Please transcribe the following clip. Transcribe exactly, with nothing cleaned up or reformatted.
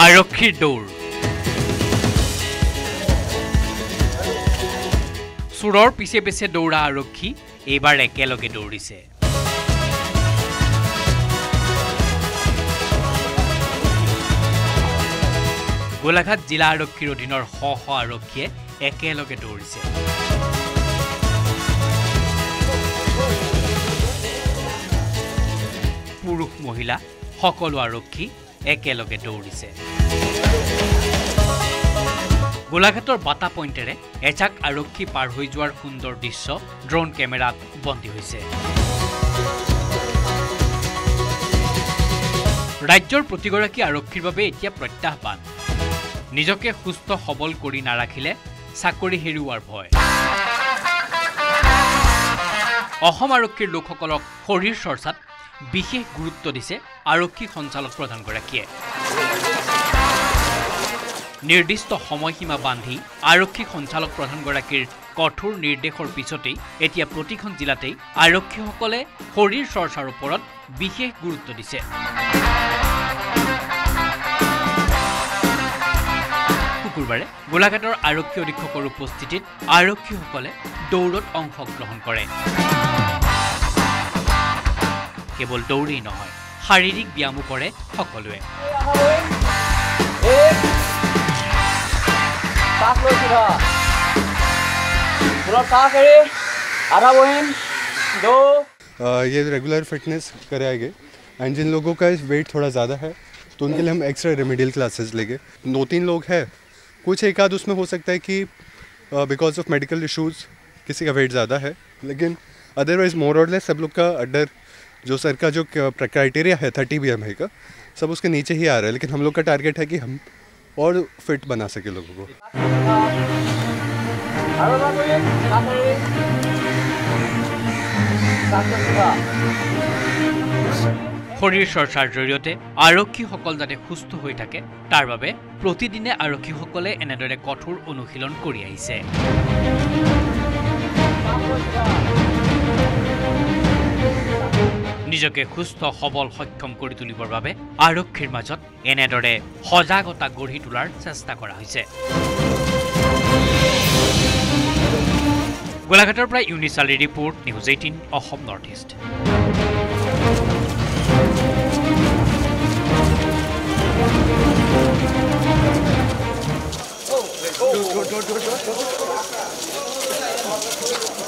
আৰক্ষীৰ দৌৰ চুৰৰ পিছে পিছে দৌৰা আৰক্ষী এইবাৰ একেলগে দৌৰিছে গোলাঘাট জিলা আৰক্ষীৰ অধীনৰ শ শ আৰক্ষীয়ে একেলগে দৌৰিছে পুৰুষ মহিলা সকলো আৰক্ষী একেলগে দৌৰিছে গোলাঘাটৰ বাটা পইণ্টেৰে এজাক আৰক্ষী পাৰ হৈ যোৱাৰ সুন্দৰ দৃশ্য ড্ৰোন কেমেৰাত বন্দী হৈছে ৰাজ্যৰ প্ৰতিগৰাকী আৰক্ষীৰ বাবে এতিয়া প্ৰত্যাহ্বান নিজকে সুস্থ সবল কৰি নাৰাখিলে চাকৰি হেৰুৱাৰ ভয় অসম আৰক্ষীৰ লোকসকলক শৰীৰ চৰ্চাত বিশেষ গুৰুত্ব দিছে আৰক্ষী সঞ্চালক প্ৰধানগৰাকীয়ে নিৰ্দিষ্ট সময়সীমা বান্ধি আৰক্ষী সঞ্চালক প্ৰধানগৰাকীৰ কঠোৰ নিৰ্দেশৰ পিছতেই এতিয়া প্ৰতিখন জিলাতেই আৰক্ষীসকলে শৰীৰ চৰ্চাৰ ওপৰত বিশেষ গুৰুত্ব দিছে শুকুৰবাৰে গোলাঘাটৰ আৰক্ষী অধীক্ষকৰ উপস্থিতিত আৰক্ষীসকলে দৌৰত অংশগ্ৰহণ কৰে কেৱল দৌৰেই নহয় শাৰীৰিক ব্যায়ামো কৰে সকলোৱে ये रेगुलर फिटनेस कराएंगे एंड जिन लोगों का वेट थोड़ा ज़्यादा है तो उनके लिए हम एक्स्ट्रा रेमेडियल क्लासेस लेंगे दो तीन लोग हैं कुछ एक आध उसमें हो सकता है कि बिकॉज ऑफ मेडिकल इश्यूज किसी का वेट ज़्यादा है लेकिन अदरवाइज मोर और लेस सब लोग का अंडर जो सर का जो क्राइटेरिया है थर्टी बी एम आई का सब उसके नीचे ही आ रहा है लेकिन हम लोग का टारगेट है कि हम और फिट बना सके लोगों को শৰীৰ চৰ্চাৰ জৰিয়তে আৰক্ষীসকল যাতে সুস্থ হৈ থাকে তাৰ বাবে প্ৰতিদিনে আৰক্ষীসকলে এনেদৰে কঠোৰ অনুশীলন কৰি আহিছে নিজকে সুস্থ সবল সক্ষম কৰি তুলিবৰ বাবে আৰক্ষীৰ মাজত এনেদৰে সজাগতা গঢ়ি তোলাৰ চেষ্টা কৰা হৈছে গোলাঘাটৰ পৰা Yunis Ali report news eighteen Assam north east Oh, go, go, go, go, go, go.